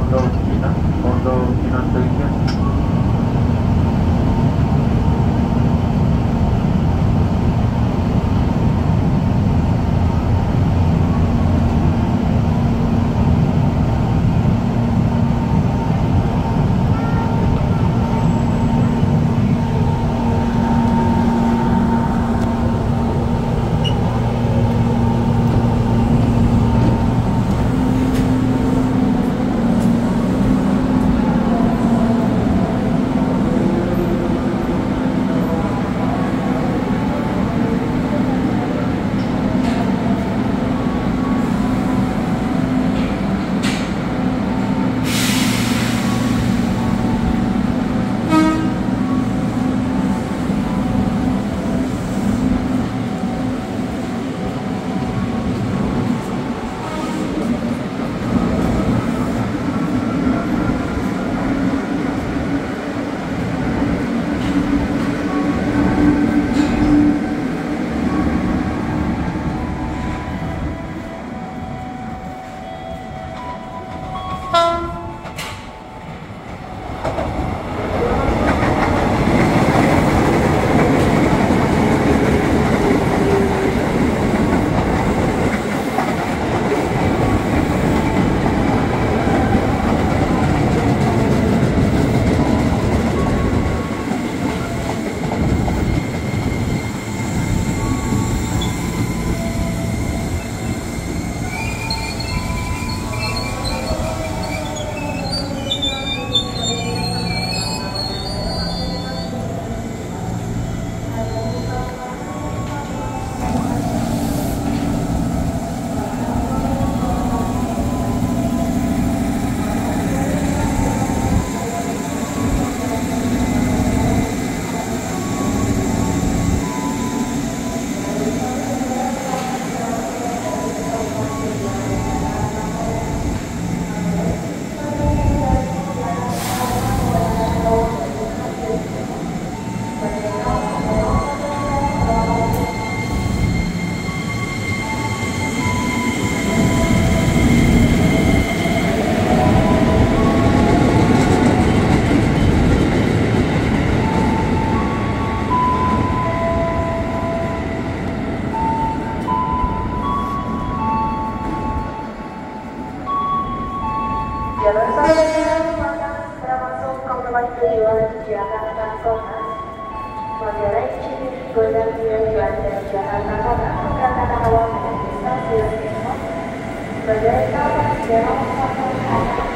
Pondok Pinang Station. Jalur Salatiga akan segera masuk ke tempat tujuan Jakarta Kota. Mengenai Cibinong Gondang tujuan dari Jakarta Kota, keberangkatan awal menuju stasiun Depok. Sebagai kawan Depok Kota.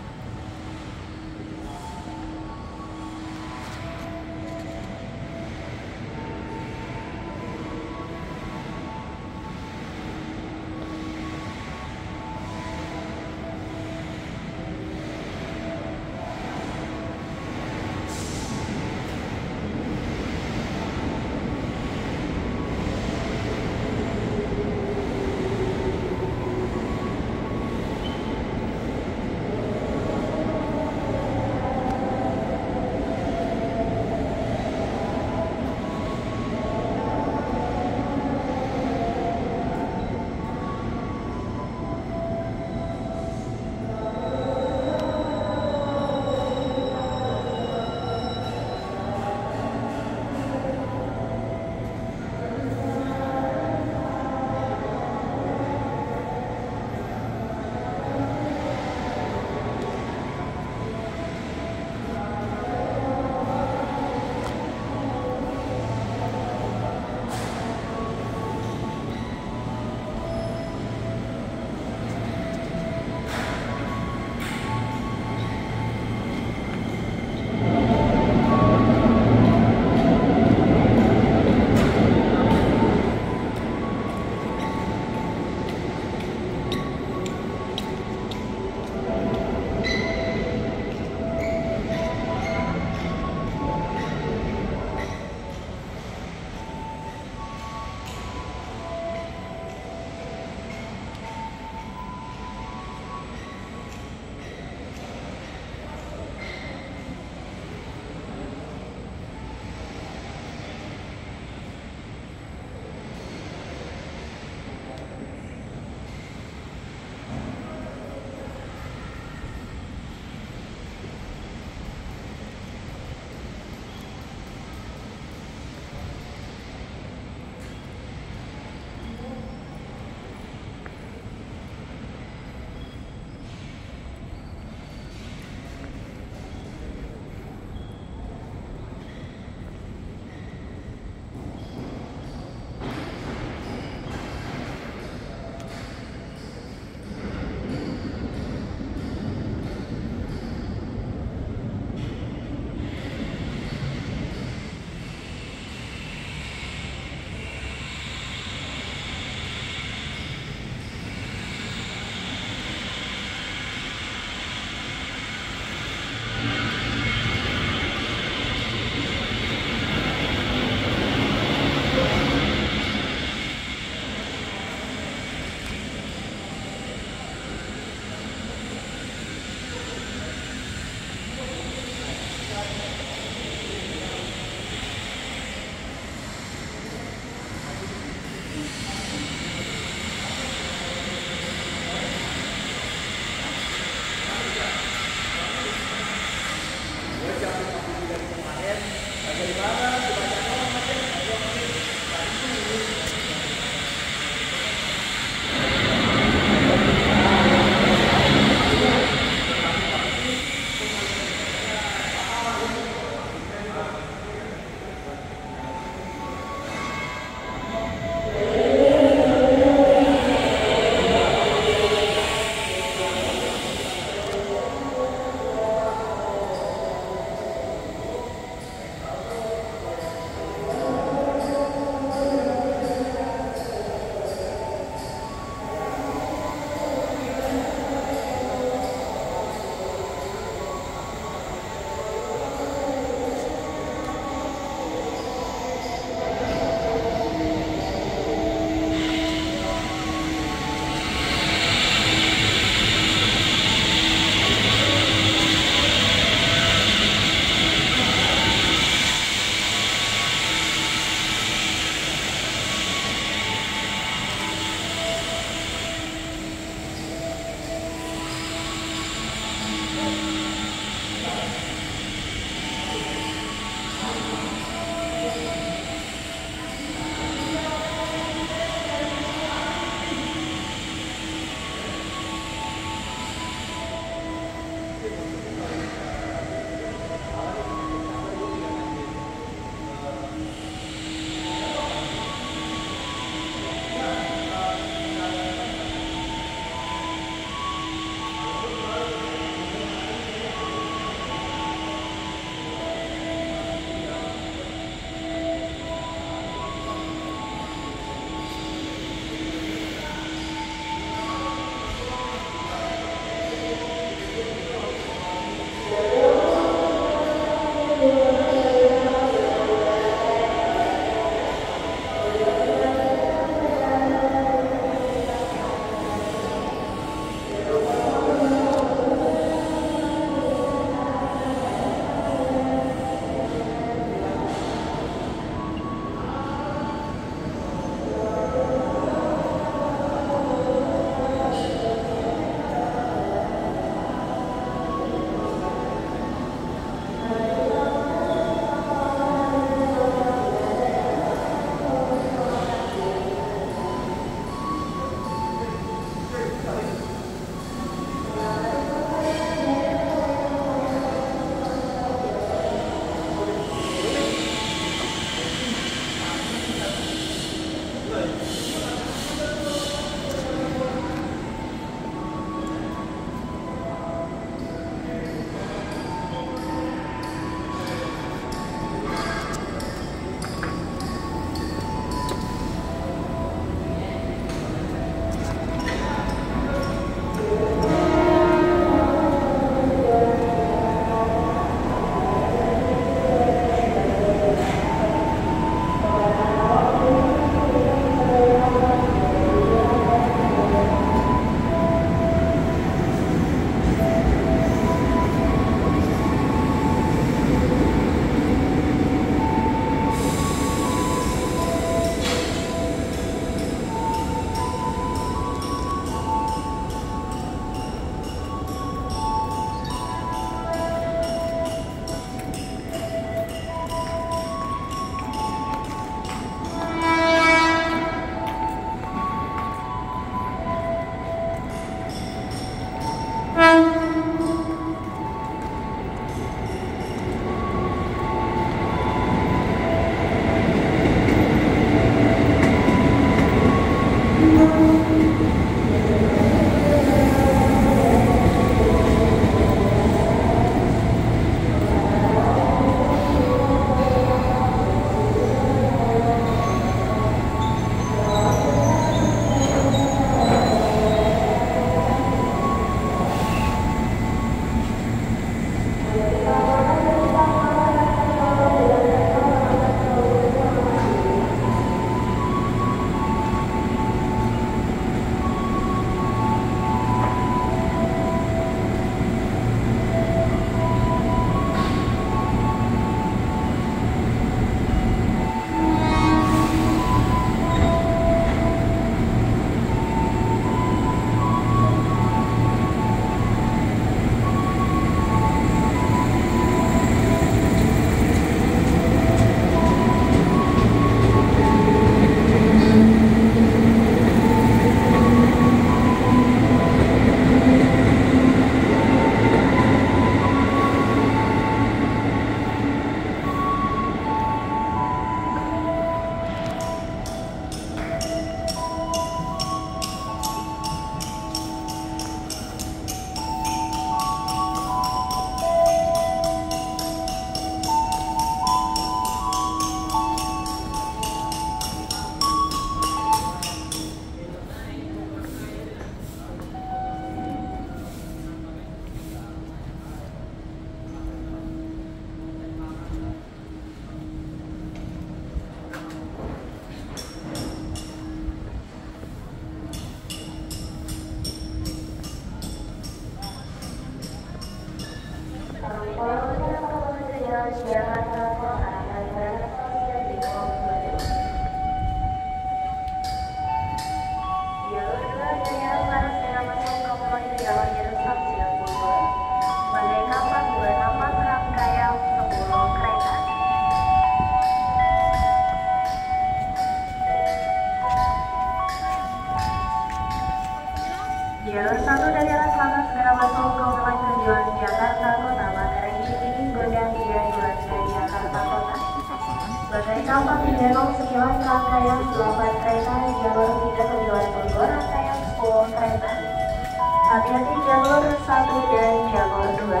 Jalur 1 dari arah selatan segera masuk ke wilayah tujuan Jakarta Kota Manggarai Cikini Gondang Dia Juanda Jakarta Kota. Bagai tampak di belok sekilas rangkaian 8 kereta jalur 3 tujuan Bogor rangkaian 10 kereta. Hati-hati jalur 1 dan jalur 2.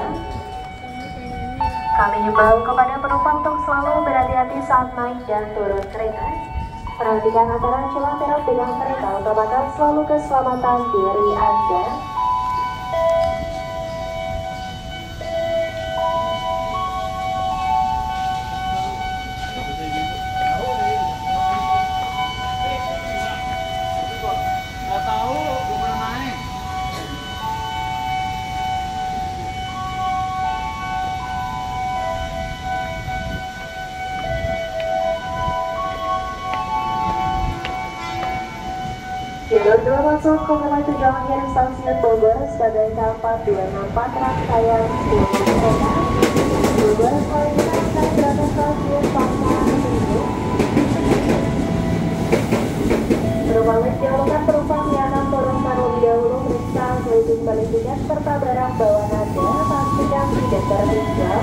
Kami himbau kepada penumpang untuk selalu berhati-hati saat naik dan turun kereta. Perhatikan aturan celah belok dengan kereta, utamakan selalu keselamatan diri Anda. Jalur 2 masuk ke wilayah tujuan akhir stasiun Bogor sebagai tempat 264 rangkaian 10 kereta. Bogor selanjutnya akan berangkat stasiun Pasar Minggu. Penumpang diharapkan penumpang yang akan turun terlebih dahulu periksa seliping balik tiket serta barang bawaan Anda, pastikan tidak tertinggal.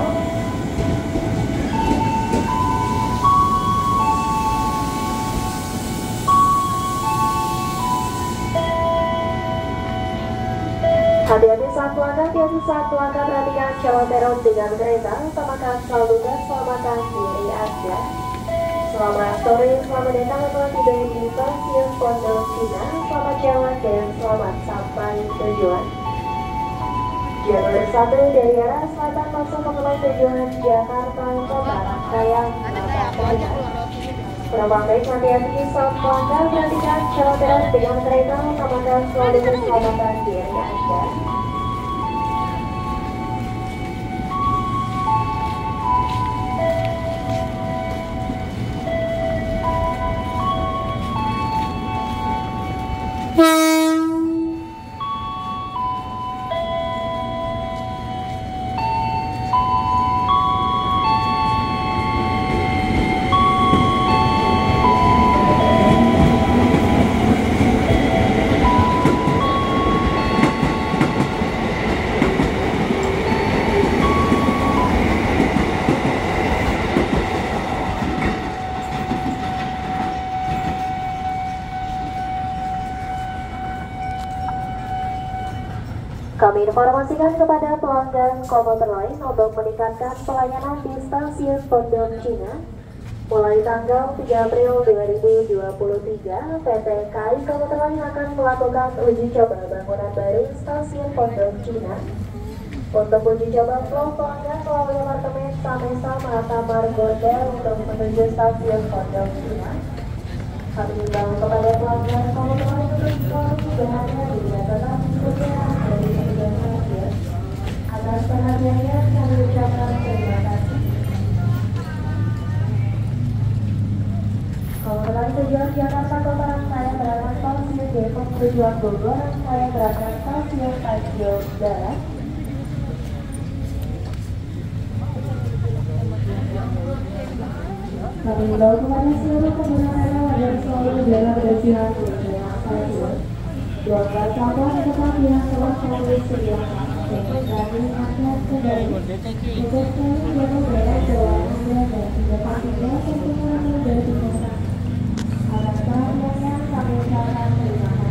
Hati-hati saat Anda perhatikan jalan teror dengan kereta, utamakan selalu keselamatan diri Anda. Selamat sore, selamat datang telah tiba di stasiun Pondok Cina. Selamat jalan dan selamat sampai tujuan. Jalur 1 dari arah selatan masuk ke wilayah tujuan Jakarta Kota rangkaian 8 kereta. Penumpang baik hati-hati saat Anda perhatikan jalan teror dengan kereta, utamakan selalu keselamatan diri Anda. Kami informasikan kepada pelanggan komuter lain untuk meningkatkan pelayanan di stasiun Pondok Cina. Mulai tanggal 3 April 2023, PT KAI Komuter Lain akan melakukan uji coba bangunan baru stasiun Pondok Cina. Untuk uji coba flow pelanggan melalui apartemen Samesa Mata Margonda untuk menuju stasiun Pondok Cina. Kami himbau kepada pelanggan komuter lain untuk selalu berhati-hati dan tetap berjalan dari tujuan stasiun. Atas perhatiannya kami ucapkan terima kasih. Komuter lain tujuan Jakarta Kota rangkaian berangkat stasiun Depok tujuan Bogor rangkaian berangkat stasiun Tanjung Barat. Kami himbau kepada seluruh pengguna kereta agar selalu menjaga kebersihan di lingkungan stasiun. Buangkan sampah ke tempat yang telah selalu disediakan. Kami akan kembali. Tugas kami jaga jarak jauh Anda dan tidak pastinya pertemuan dari tindakan. Atas perhatiannya kami ucapkan terima kasih.